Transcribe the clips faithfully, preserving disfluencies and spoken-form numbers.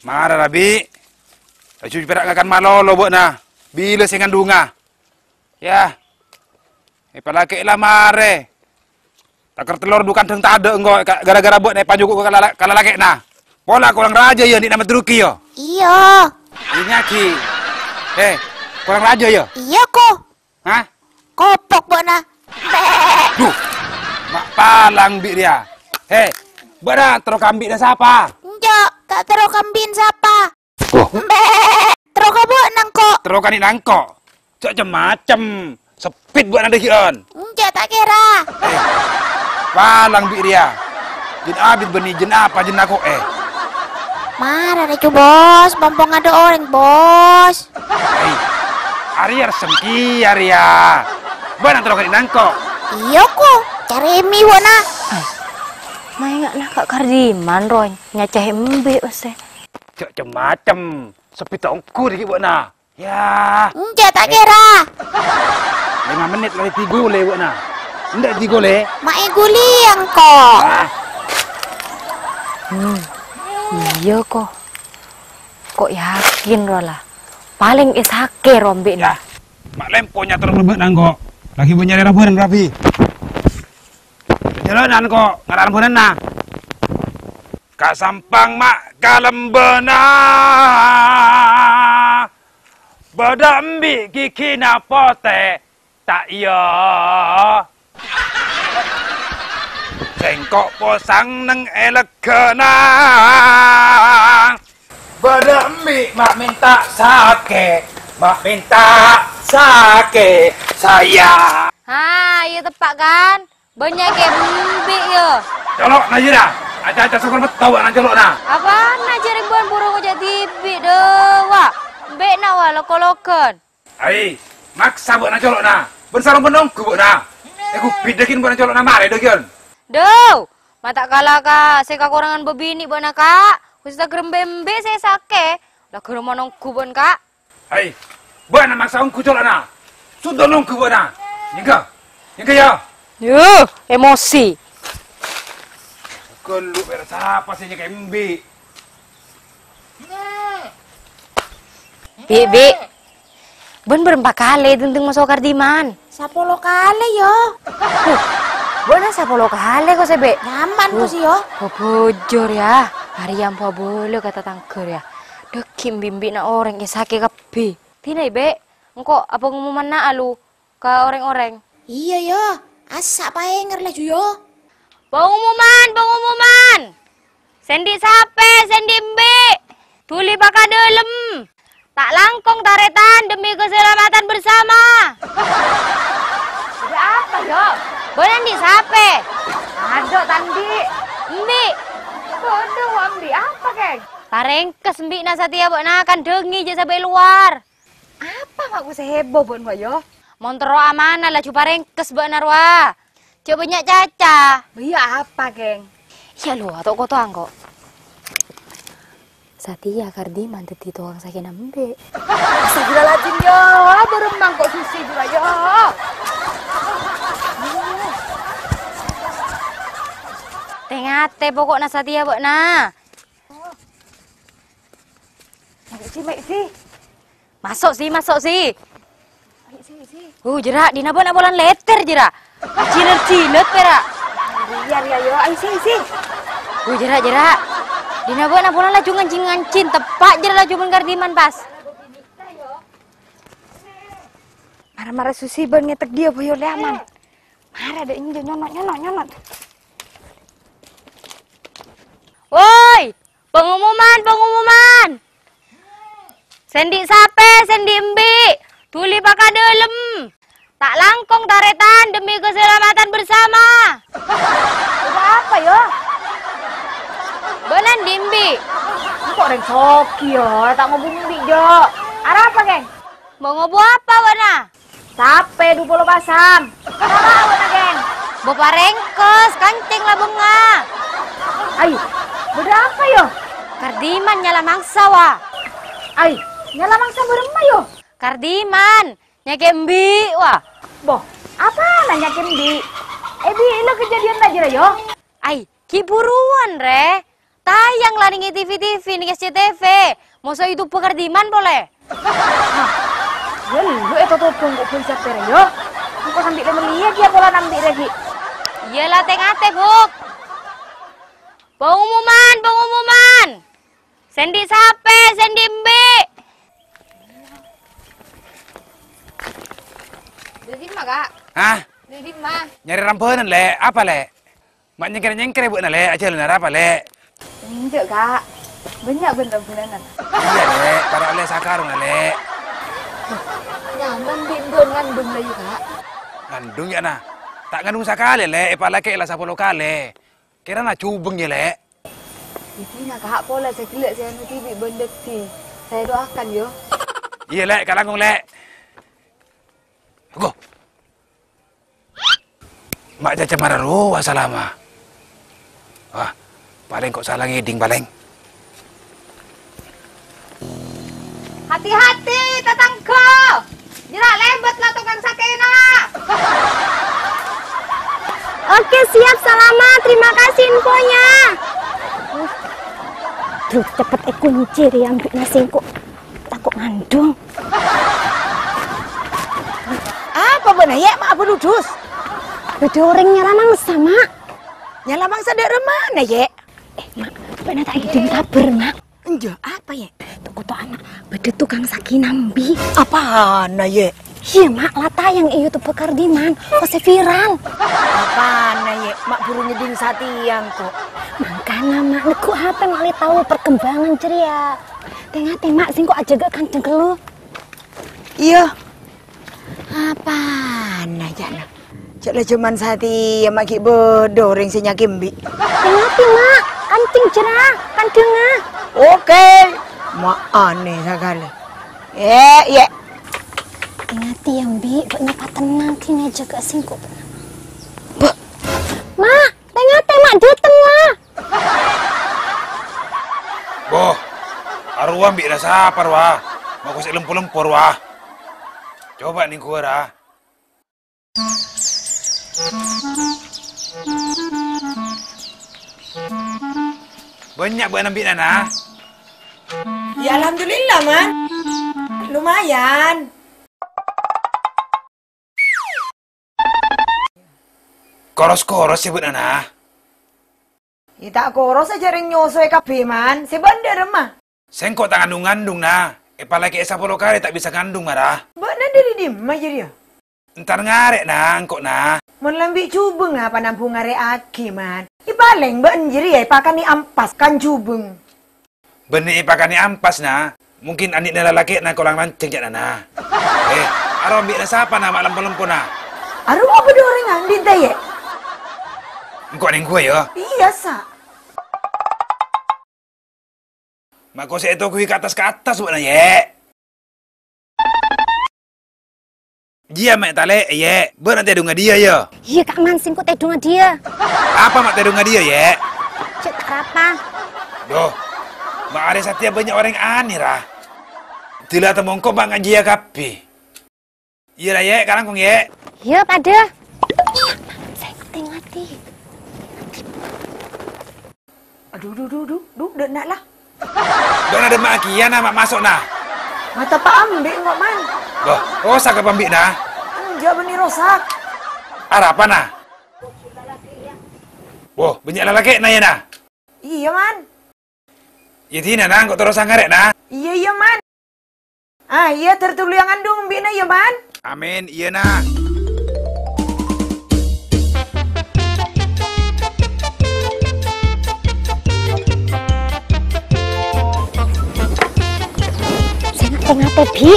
Marah Rabi. Cuci perak akan malolo buat na. Bila saya ngandunga. Ya. Eh palaki lah mare. Takar telur bukan teng tak ada engko gara-gara buat naik panjuk kala kala laki na. Pola kurang raja ya ni nama teruki yo. Iya. Ini ki. Eh, kurang raja ya? Iya kok. Hah? Kopok buat na. Duh. Mak palang bi dia. Hei, buat terus kambing dah siapa? Enggak, tak terus kambing siapa. Oh. Terus buat nangkok. Terus kan nangkok. Cok macam sepit buat nanti kion. Enggak, tak kira. Eh, palang bi dia. Jin abid beni jin apa jin aku eh. Marah deh bos, bompong ada orang bos. Hei, Arya semki Arya. Buat terus kan nangkok. Iya kok, cari mie buat na. Mai nggak nak kak Kardiman roy nyacah embe ose. Cok macam sepit tongku dikit buat na. Ya. Enggak, tak kira. Lima menit lagi tiga le buat na. Enggak tiga le. Mak guli yang kok. Ah. Hmm. Iya kok. Kok yakin rola. Paling isake rombe Ya. nah. Mak lemponya terus lebet nangkok. Lagi punya daerah bulan Rabi. Jalanan kok ngaran bulan na. Kak sampang mak kalem bena. Badambi kiki na pote tak iya. Sengkok posang neng elegana. Badambi mak minta sake. Mak minta sake saya. Ha, iya tepak kan? Banyak kayak embe ya. Colok na jira. Aja-aja sokol betul na colok na. Apa nak cari buan burung aja tibi deh, wah. Embe na wah lokolokan. Ai, maksa buat na colok na. Ben sarung penunggu buat na. Aku bidakin buat na colok na mare dogion. Duh, mata kalah kak, saya kekurangan bebini buat nak kak. Khusus tak gerem embe saya sake. Lah gerem nongku buat kak. Ai, buat na maksa ungku colok na. Sudah nunggu buat na. Nyengka, nyengka ya. Yuh, emosi. Kelu berasa apa sih nyengka embi. Bi, bi. Ben berempat kali tentang masuk Kardiman. Sepuluh kali yo. Bona sepuluh kali kok sebe. Nyaman kok sih yo. Oh, bujur ya. Hari yang pa boleh kata tangker ya. Dekim bimbi na orang yang sakit kapi. Tinai be. Engkau apa ngumuman na alu ke orang-orang. Iya yo. Asak paenger lah yo. Pengumuman, pengumuman. Sendi sape, sendi mbe. Tuli baka dalam. Tak langkong taretan demi keselamatan bersama. Ada apa yo? Boleh di sape. Ada tandi. Mbi. Bodoh ambi apa keng? Parengkes mbi na satia buat na akan dengi je sampai luar. Apa mak gue heboh buat mbak yo? Montro amanah lah cuba rengkes buat narwa. Coba banyak caca. Iya apa geng? Ya lu atau kau tuang kok. Satia Kardiman teti tuang sakit nambe. Astagfirullahaladzim yo. Beremang kok susi juga yo. Tengate pokok na Satia buat na. Mek sih, mek sih. Masuk sih, masuk sih. Mek sih, mek sih. Uh, jerak di nabo nak bolan letter jerak. Cilet-cilet perak. Biar ya yo. Ayo sih, sih. Uh, jerak jerak. Di nabo nak bolan laju ngancing-ngancing tepak jerak laju ben Kardiman pas. Marah-marah susi ben ngetek dia boyo leaman. Marah deh ini nyonot nyonot nyonot. Woi, pengumuman, pengumuman. Sendi sape, sendi embi. Tuli baka dalam. Tak langkong taretan demi keselamatan bersama. Udah apa yo? Benan dimbi. Kok orang soki yo, tak mau bumbi jo. Arah apa geng? Mau ngobu apa wana? Sape dua puluh basam. Arah apa geng? Bapak rengkes, kancing lah bunga. Ayo, berapa yo? Kardiman nyala mangsa wa. Ayo, nyala mangsa berapa yo? Kardiman, nyake embi wa. Boh, apa nanya kendi? Eh bi, lo kejadian aja yo. Ay, ki buruan re. Tayang lah nih T V T V nih S C T V. Masa itu pekerdiman boleh? Ya lu itu tuh kok bisa tere yo. Engko sambil melia dia pola nambi lagi. Iyalah tengate, Buk. Pengumuman, pengumuman. Sendi sape, sendi mbe. Jadi mah, Kak. Hah? Jadi mah. Nyari ramponan, Le. Apa, Le? Mak nyengker-nyengker buat Le. Aja lu apa, Le? Enggak, Kak. Banyak bener bulanan. Iya, Le. Para oleh sakarung, Le. Nyaman bimbon ngandung lagi, Kak. Ngandung ya, nah. Tak ngandung sakali, Le. Ipala ke ilah sapuluh kali. Kira na cubeng ya, Le. Ini nak Kak pola saya kelak saya nanti di bendek ti. Saya doakan yo. Iya, Le. Kalanggung, Le. Go. Mak caca mararu wasalama. Wah, paling kok salah ngiding paling. Hati-hati, tetangga. Jerak lembet lah tukang sakena. Oke, siap Salama. Terima kasih infonya. Duh, cepet eh kunci ya ambil nasi kok. Takut ngandung. Apa benar ya mak berudus? Beda orangnya lamang sama. Nyala mangsa dari mana ya? Eh, mak, benar tak hidung kabar, mak. Enggak, apa ya? Tuh tuh anak, beda tukang sakinambi. Apaan ya? Iya, mak, lata yang iyo tuh pekardiman. Masih viral. Apaan ya? Mak buru nyeding satiang kok. Makanya, mak, neku H P mak li tahu perkembangan ceria. Tengah-tengah sing kok aja gak kanceng ke lu. Iya. Apaan aja nah? Caklah cuman sati yang maki bodoh ring si nyakimbi. Tengah-tengah, mak, kancing cerah, kandengah. Oke. Mak aneh sekali. Eh, iya. Ingati yang bi, banyak tenang kini aja gak singkuk. Mak, tengah-tengah mak dateng lah. Boh, arwah ambil dah sapar wah. Mau kusik lempur-lempur wah. Coba nih gua dah. Banyak buat ambil nana. Ya alhamdulillah man. Lumayan. Koros-koros ya buat nana. Ya tak koros aja ring nyosoy kabeh man. Si bandar mah. Sengkok tak ngandung-ngandung nah. Ipala ke sepuluh kali tak bisa ngandung marah. Bakna dari dim aja dia. Ntar ngarek nah, engkok nah. Mun lambi cubeng nah panampung ngare aki man. Ibaleng banjir ya pakan ni ampas kan cubeng. Benih ipakan ni ampas nah. Mungkin anik na lalaki na kolang lanceng jak nah. Eh, aro ambil na sapa na mak lempo-lempo nah. Aduh apa dia orang andin taye? Engkok ning gue yo. Iya sa. Mak kau itu kui ke atas ke atas buat na ye. Dia mak tale ye. Ber nanti adunga dia yo. Iya kak man singkut edunga dia. Apa mak adunga dia ye? Cek apa? Doh. Mak ada satia banyak orang aneh rah. Tila temongko mak ngaji ya kapi. Iya lah ye, sekarang kong ye. Iya pada. Saya ngati-ngati. Aduh duh duh duh duh dak nak lah. Doh ada mak kian nah mak masuk nah. Mata pak ambil ngok man. Doh, rosak apa ambil nah? Enggak benih rosak. Arah apa nah? Wah, banyak lelaki nah ya nah. Iya man. Ya tina nah, kok terus ngarek nah. Iya iya man. Ah iya tertulu yang andung mbina ya man. Amin, iya nah. Saya ngati-ngati bi.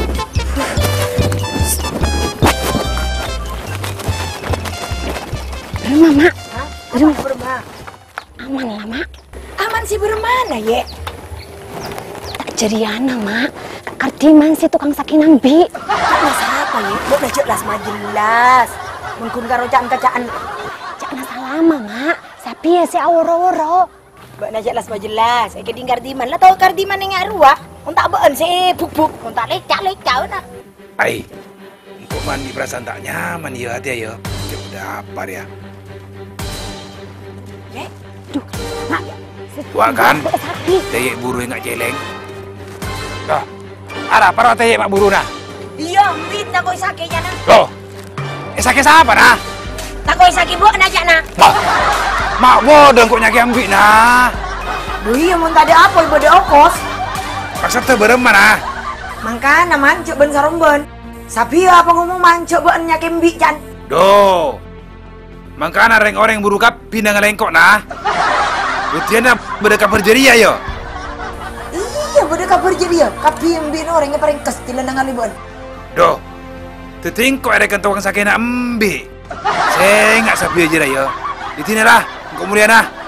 Rumah mak. Hah? Aman bermana? Aman lah mak. Aman sih bermana ye? Tak jeriana mak. Kardiman si tukang sakinang bi. Masa apa ye? Mau belajar las majelas. Mungkin karo caan-caan. Jangan salama mak. Sapi ya si aworo-woro. Mbak najak las majelas. Eke ding kardiman lah tau kardiman yang ngaruak. Untak beun si buk-buk. Untak lecak-lecak nah. Ai, engkau mandi perasaan tak nyaman ya hati ya. Coba apa ya? Ye? Duh, mak. Si Wah kan, Sakit. teyek buru yang nggak jeleng. Dah, ada para teyek mak buru nah. Iya, mbit nak koi sakit jana. Loh, eh sakit siapa nah? Tak koi sakit buat kena jana. Mak, mak bodoh kok nyaki ambik nah. Duh iya mun tadi apa ibu de okos. Paksa teu berem mana? Mangkana mancuk ben saromben. Sapi apa ngomong mancuk ben nyaki mbik jan. Do, mangkana reng orang buru kap pindah ngelengkok nah. Butiana berdekat berjeria yo. Iya bude kabar jadi ya. Kapi mbik no orangnya paling kes tilenangan ibon. Do, tetingkok ada kentong sakit nak ambik. Saya nggak sapi aja lah yo. Di sini lah, kemudian nah.